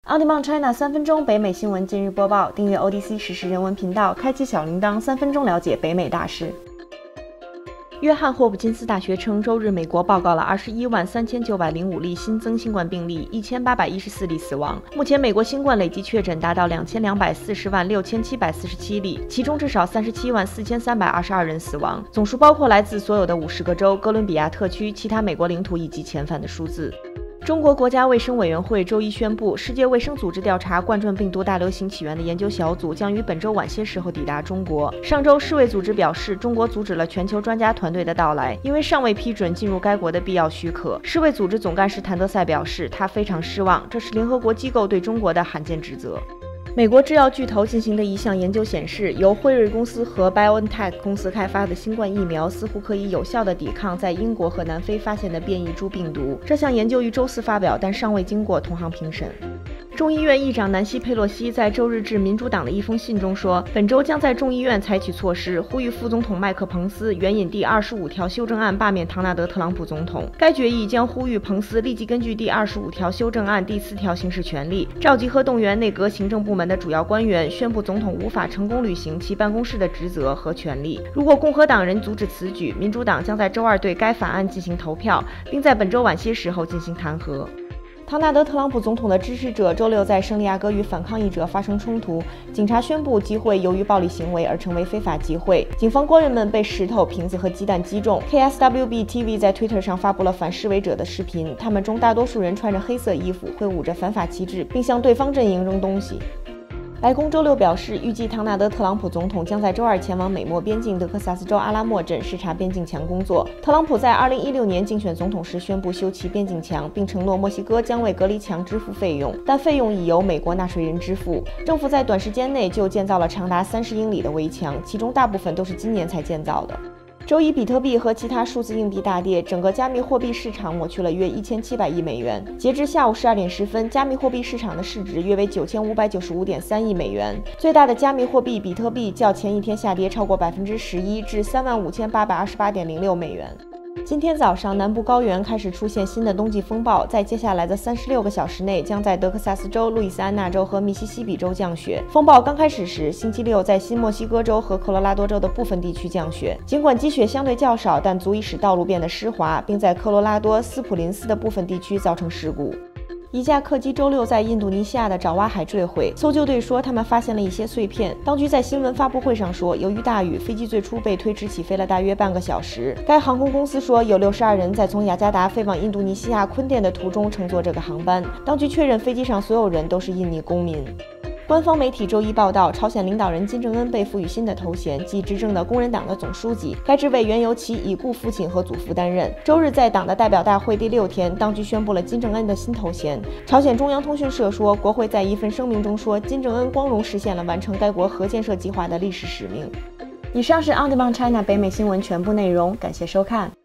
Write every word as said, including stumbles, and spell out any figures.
On Demand China 三分钟北美新闻今日播报，订阅 O D C 时事人文频道，开启小铃铛，三分钟了解北美大事。约翰霍普金斯大学称，周日美国报告了二十一万三千九百零五例新增新冠病例，一千八百一十四例死亡。目前美国新冠累计确诊达到两千两百四十万六千七百四十七例，其中至少三十七万四千三百二十二人死亡。总数包括来自所有的五十个州、哥伦比亚特区、其他美国领土以及遣返的数字。中国国家卫生委员会周一宣布，世界卫生组织调查冠状病毒大流行起源的研究小组将于本周晚些时候抵达中国。上周，世卫组织表示，中国阻止了全球专家团队的到来，因为尚未批准进入该国的必要许可。世卫组织总干事谭德赛表示，他非常失望，这是联合国机构对中国的罕见指责。美国制药巨头进行的一项研究显示，由辉瑞公司和 BioNTech 公司开发的新冠疫苗似乎可以有效地抵抗在英国和南非发现的变异株病毒。这项研究于周四发表，但尚未经过同行评审。众议院议长南希·佩洛西在周日致民主党的一封信中说，本周将在众议院采取措施，呼吁副总统麦克·彭斯援引第二十五条修正案罢免唐纳德·特朗普总统。该决议将呼吁彭斯立即根据第二十五条修正案第四条行使权力，召集和动员内阁行政部门的主要官员，宣布总统无法成功履行其办公室的职责和权利。如果共和党人阻止此举，民主党将在周二对该法案进行投票，并在本周晚些时候进行弹劾。唐纳德·特朗普总统的支持者周六在圣地亚哥与反抗议者发生冲突，警察宣布集会由于暴力行为而成为非法集会，警方官员们被石头、瓶子和鸡蛋击中。K S W B T V 在 Twitter 上发布了反示威者的视频，他们中大多数人穿着黑色衣服，挥舞着反法旗帜，并向对方阵营扔东西。白宫周六表示，预计唐纳德·特朗普总统将在周二前往美墨边境德克萨斯州阿拉莫镇视察边境墙工作。特朗普在二零一六年竞选总统时宣布修葺边境墙，并承诺墨西哥将为隔离墙支付费用，但费用已由美国纳税人支付。政府在短时间内就建造了长达三十英里的围墙，其中大部分都是今年才建造的。周一，比特币和其他数字硬币大跌，整个加密货币市场抹去了约一千七百亿美元。截至下午十二点十分，加密货币市场的市值约为九千五百九十五点三亿美元。最大的加密货币比特币较前一天下跌超过百分之十一，至三万五千八百二十八点零六美元。今天早上，南部高原开始出现新的冬季风暴，在接下来的三十六个小时内，将在德克萨斯州、路易斯安那州和密西西比州降雪。风暴刚开始时，星期六在新墨西哥州和科罗拉多州的部分地区降雪，尽管积雪相对较少，但足以使道路变得湿滑，并在科罗拉多斯普林斯的部分地区造成事故。一架客机周六在印度尼西亚的爪哇海坠毁，搜救队说他们发现了一些碎片。当局在新闻发布会上说，由于大雨，飞机最初被推迟起飞了大约半个小时。该航空公司说，有六十二人在从雅加达飞往印度尼西亚坤甸的途中乘坐这个航班。当局确认飞机上所有人都是印尼公民。官方媒体周一报道，朝鲜领导人金正恩被赋予新的头衔，即执政的工人党的总书记。该职位原由其已故父亲和祖父担任。周日在党的代表大会第六天，当局宣布了金正恩的新头衔。朝鲜中央通讯社说，国会在一份声明中说，金正恩光荣实现了完成该国核建设计划的历史使命。以上是 On Demand China 北美新闻全部内容，感谢收看。